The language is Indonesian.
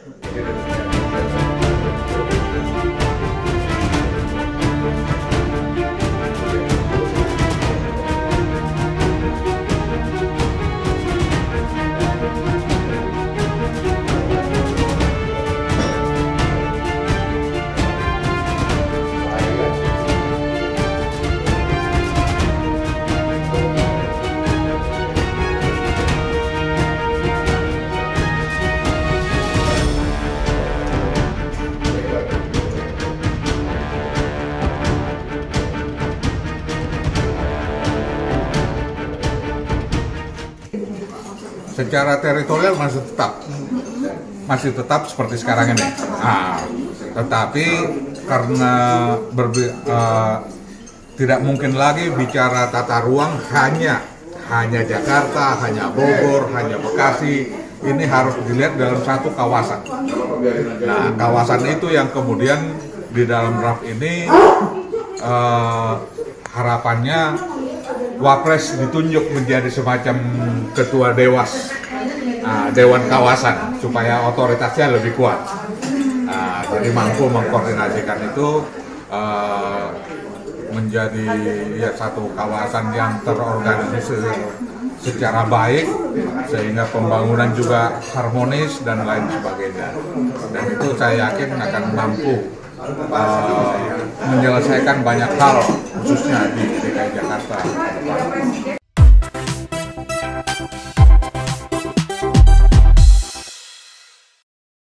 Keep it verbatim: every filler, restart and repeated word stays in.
Secara teritorial masih tetap masih tetap seperti sekarang ini. Nah, tetapi karena berbe uh, tidak mungkin lagi bicara tata ruang hanya hanya Jakarta, hanya Bogor, hanya Bekasi. Ini harus dilihat dalam satu kawasan. Nah, kawasan itu yang kemudian di dalam draft ini uh, harapannya Wapres ditunjuk menjadi semacam ketua dewas, nah, dewan kawasan, supaya otoritasnya lebih kuat. Nah, jadi mampu mengkoordinasikan itu uh, menjadi ya, satu kawasan yang terorganisir secara baik, sehingga pembangunan juga harmonis dan lain sebagainya. Dan itu saya yakin akan mampu uh, menyelesaikan banyak hal, khususnya di D K I Jakarta.